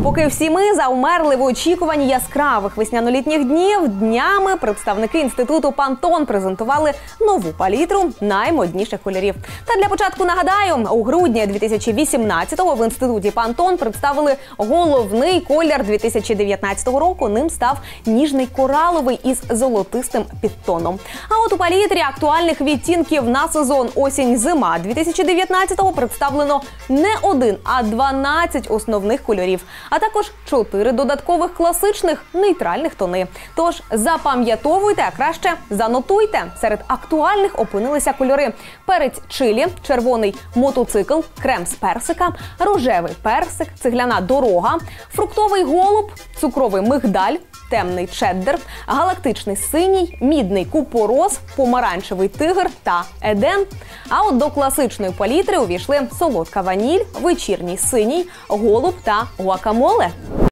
Поки всі ми завмерли в очікуванні яскравих весняно-літніх днів, днями представники інституту Pantone презентували нову палітру наймодніших кольорів. Та для початку нагадаю, у грудні 2018-го в інституті Pantone представили головний колір 2019 року. Ним став ніжний кораловий із золотистим підтоном. А от у палітрі актуальних відтінків на сезон осінь-зима 2019-го представлено не один, а 12 основних кольорів, а також 4 додаткових класичних нейтральних тони. Тож запам'ятовуйте, а краще занотуйте. Серед актуальних опинилися кольори: перець чилі, червоний мотоцикл, крем з персика, рожевий персик, цегляна дорога, фруктовий голуб, цукровий мигдаль, темний чеддер, галактичний синій, мідний купорос, помаранчевий тигр та еден. А от до класичної палітри увійшли солодка ваніль, вечірній синій, голуб та гуакамоле.